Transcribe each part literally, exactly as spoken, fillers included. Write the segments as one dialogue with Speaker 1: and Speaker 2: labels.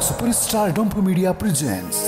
Speaker 1: Superstar Dompu Media presents.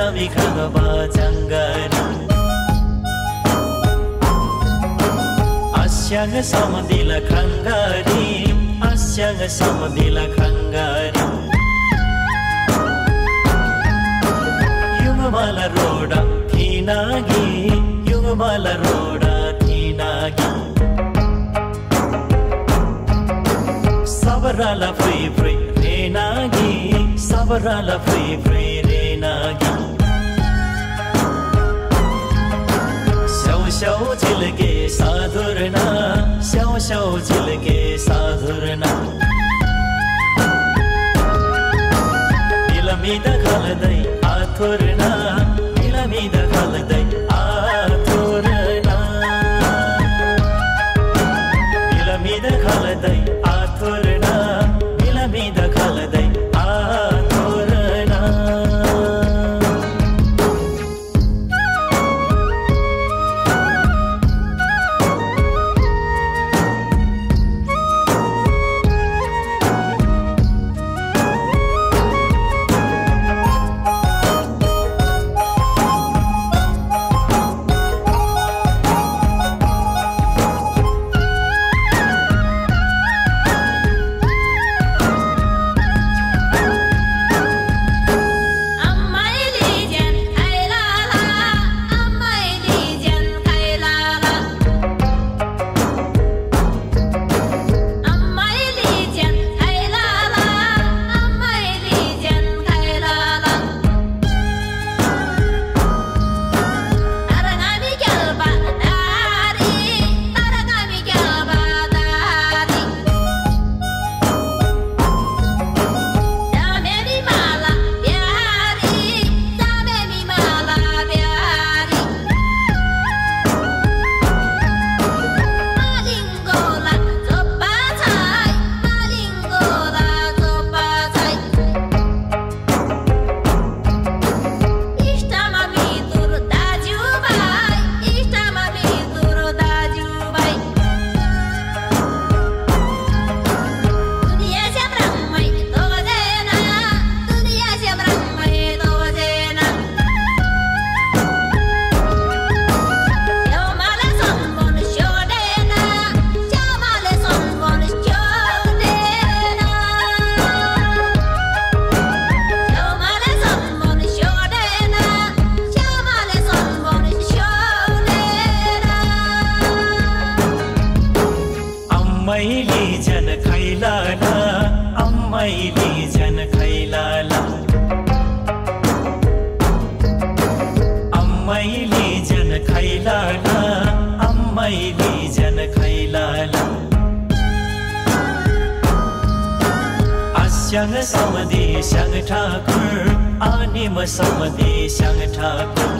Speaker 2: Jami खागबा जंगरी Asyang samadila khangari Asyang samadila khangari Yugmala roda thinagi Yugmala roda thinagi Sabarala free free renagi Sabarala free free renagi Shau shau chilke sadhurna Shau shau chilke sadhurna Milamida khaladai athurna Milamida khaladai athurna Milamida khaladai athurna Milamida khaladai athurna Ammaili jan khailala Ammaili jan khailala Ammaili jan khailala Ammaili jan khailala Asyang samadhi syang thakur Anim samadhi syang thakur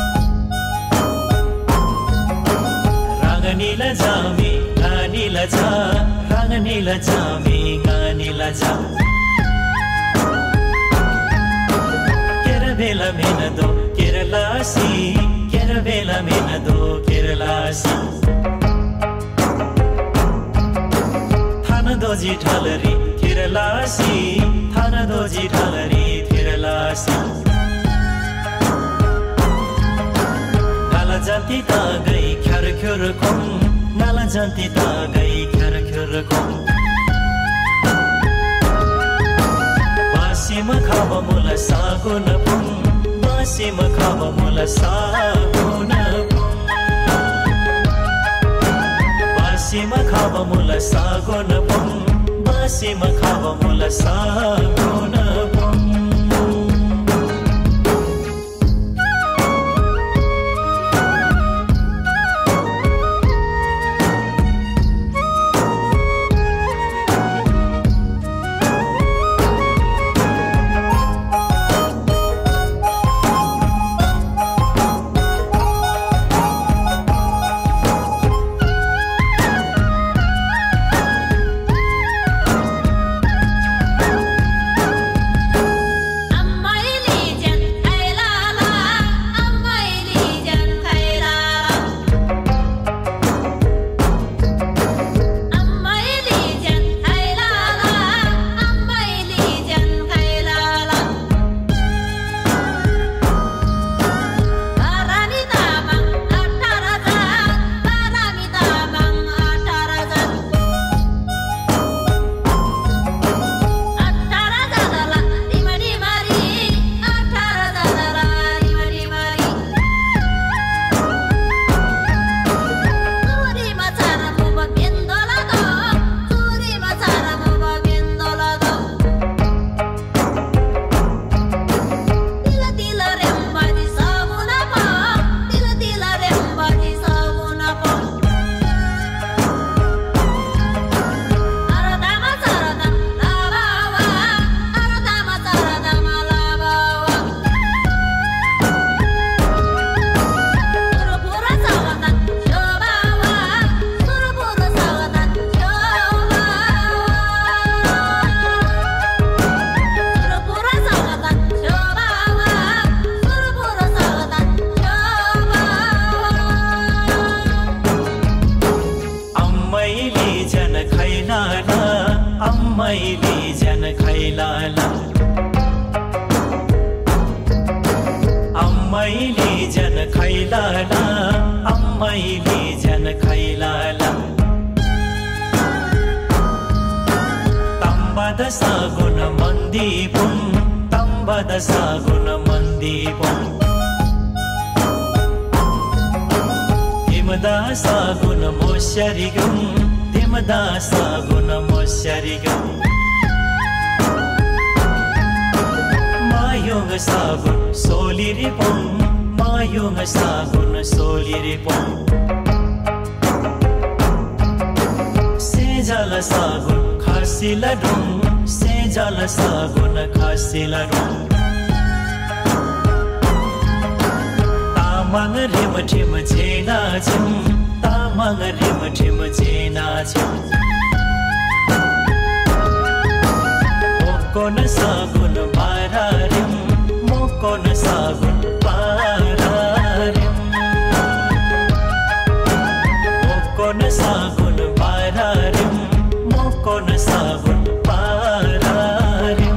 Speaker 2: Ranganila jami Ganila ja, ranganila jami, ganila ja. Kerala menado, Kerala si, Kerala menado, Kerala si. Thana doji thalari, Kerala si, Thana doji thalari, Kerala si. Nala janti ta gai khyar khyar kong. Nala janti ta gai khyar khyar kong Basi makhaba mula sago na pung Basi makhaba mula sago na pung Basi makhaba mula sago na pung Basi makhaba mula sago na pung खैलाला अम्मैले झन खैलाला तम्बद सागुन मन्दीपुं तम्बद सागुन मन्दीपुं तिमदा सागुन मोस्यरिगं तिमदा सागुन मोस्यरिगं मायुङ सागुन सोलिरिपुं मायुङ सागुन सोलिरिपुं सेजल सागुन खासिलरुङ सेजल सागुन खासिलरुङ तामाङ रिम ठिम छेना छुम तामाङ रिम ठिम छेना छुम मोकोन सागुन पारारिम मोकोन सागुन पारारिम मोकोन सागुन पारारिम मोकोन सागुन पारारिम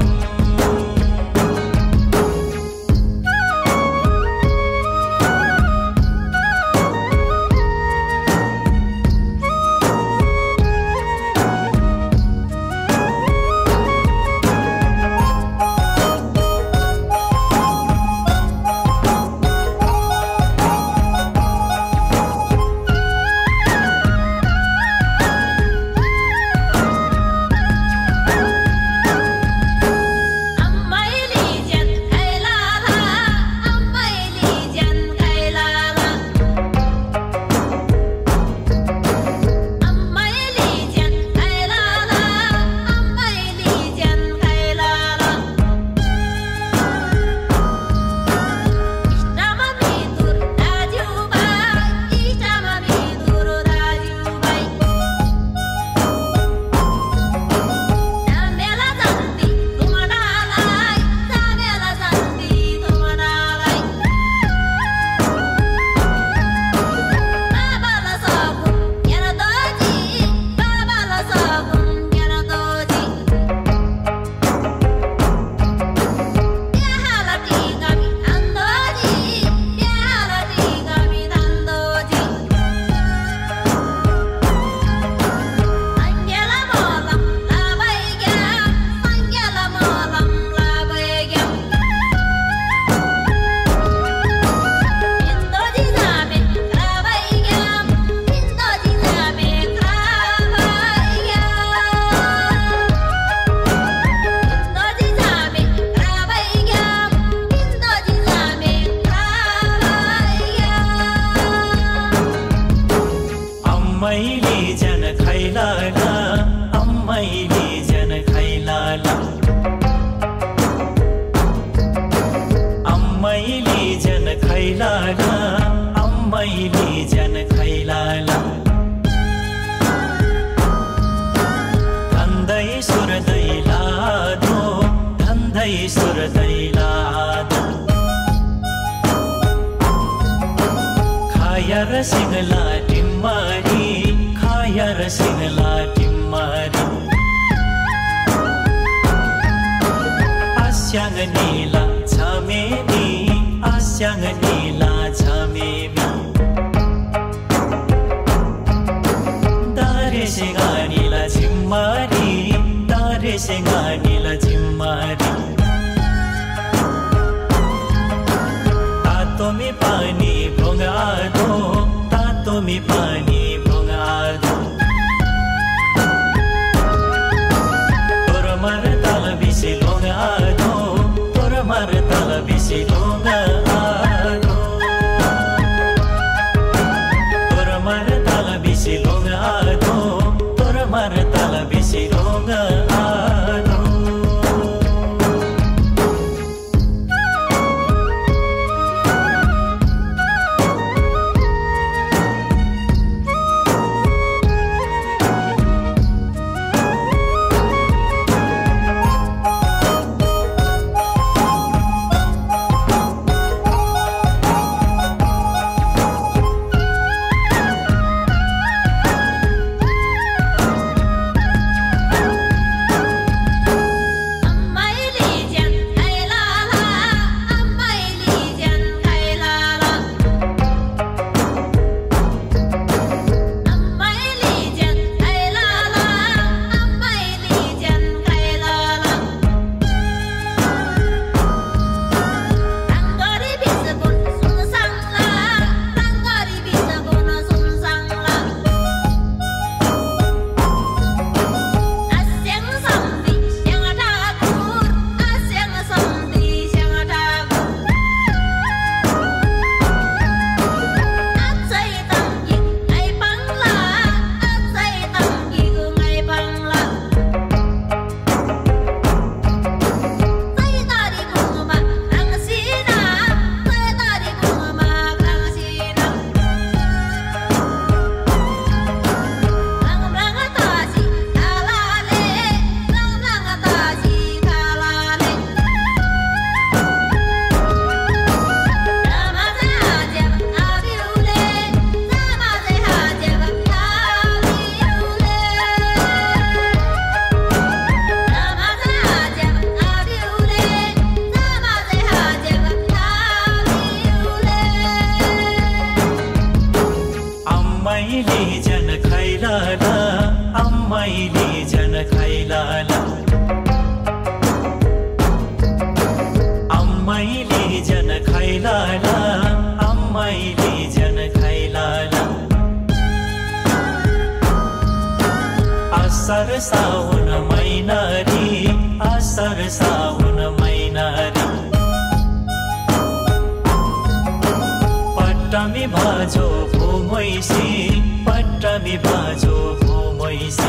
Speaker 2: अम्मैले झन खैलाला अम्मैले झन खैलाला अम्मैले झन खैलाला अम्मैले झन खैलाला धन्दै सुरदै लादो धन्दै सुरदै लादो खायर सिंगला टिम्मारी खायर सिंगला टिम्मारी आस्याङ नीला छमेमी आस्याङ नीला छमेमी दारे सिंगानीला झिम्मारी दारे सिंगानीला झिम्मारी तातोमी पानी भोगादो तातोमी पानी भोगादो तोरमर तल बिसे लोगादो तोरमर तल बिसे लोगादो तोरमर तल बिसे लोगादो तोरमर तल बिसे लोगादो जन खैलाला अम्माइले जन खैलाला असर साउन मैनारी असर साउन मैनारी पट्टमी भाजो भूमैसी पट्टमी भाजो भूमैसी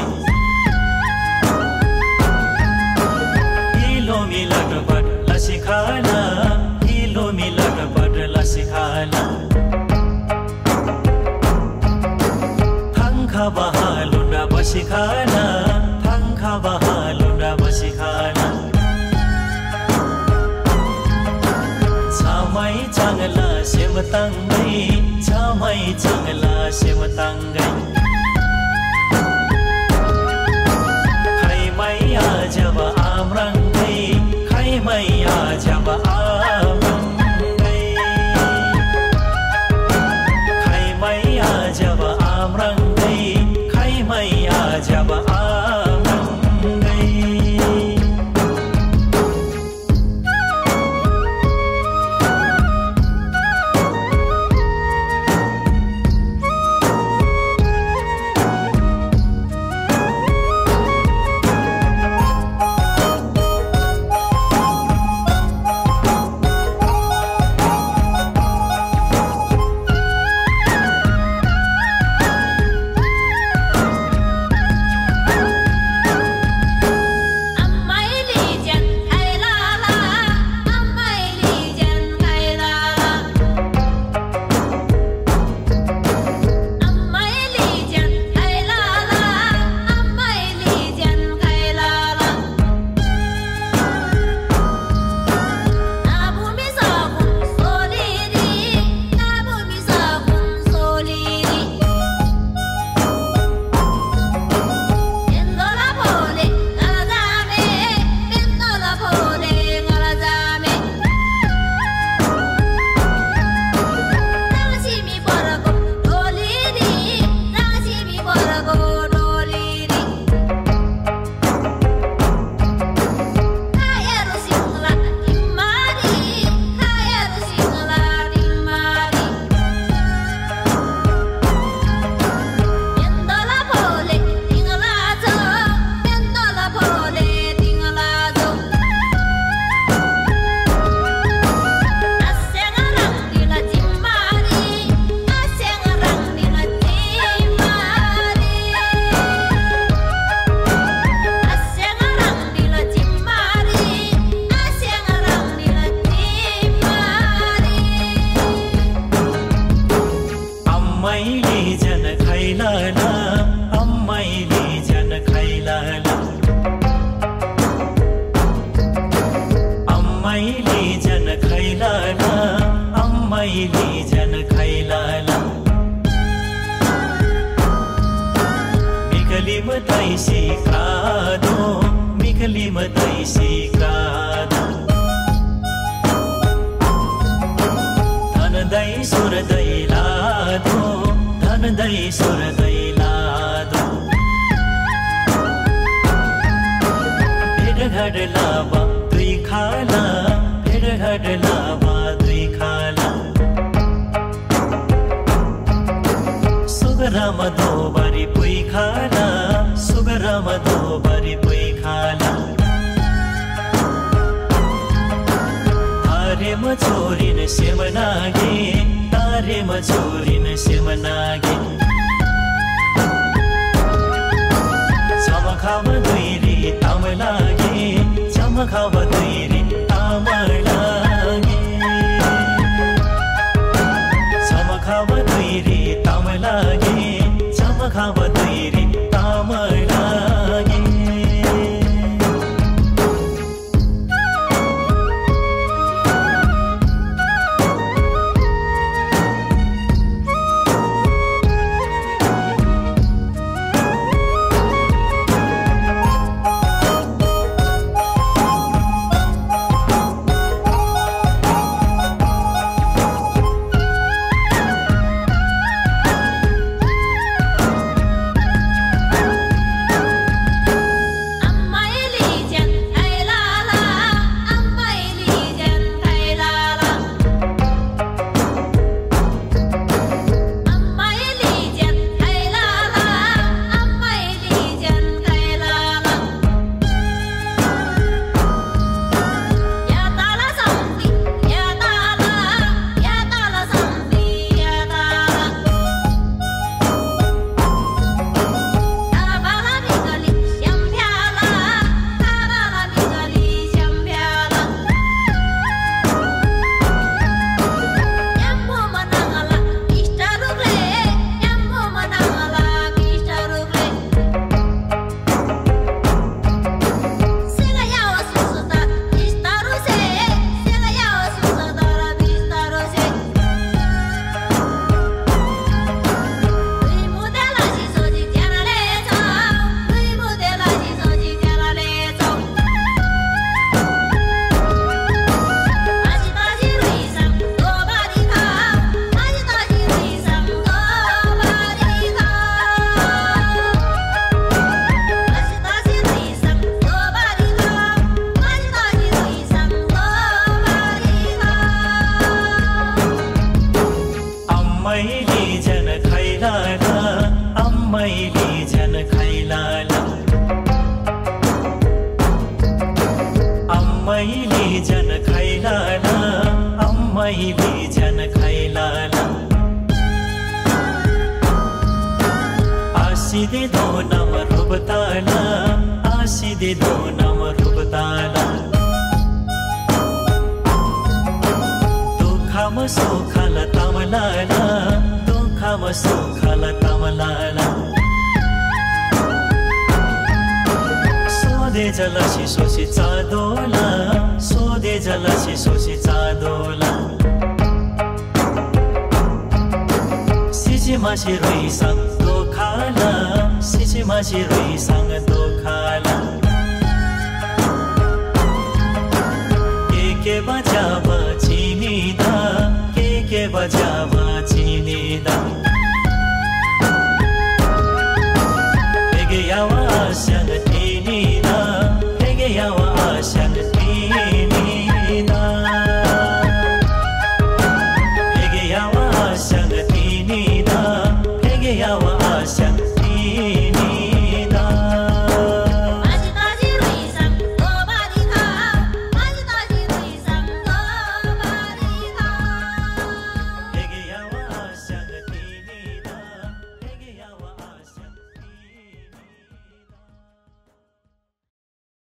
Speaker 2: हिलो मिलटपट लसिखाला हिलो मिलटपट लसिखाला थङ्खा बहालुन्डा बसिखाला थङ्खा बहालुन्डा बसिखाला छामै चांगला सेमताङ्गै छामै चांगला सेमताङ्गै खैमै आजब आम्राङ्गै खैमै आजब आम्राङ्गै खैमै आजब आम्राङ्गै खैमै आजब आम्राङ्गै अम्मैले झन खैलाला अम्मैले झन खैलाला अम्मैले झन खैलाला आसिदे दो नम रुबताला आसिदे दो नम रुबताला दुःखम सुखल तमलाला दुःखम सुखल तमलाला सोधे जलसी सोसी चादोला सोधे जलसी सोसी चादोला सिसी मासी रोई संग दोखाला सिसी मासी रोई संग दोखाला के के बजाब चिनिदा के के बजाब चिनिदा Hegeyawa asyang tinida Hegeyawa asyang tinida Hegeyawa asyang tinida Hegeyawa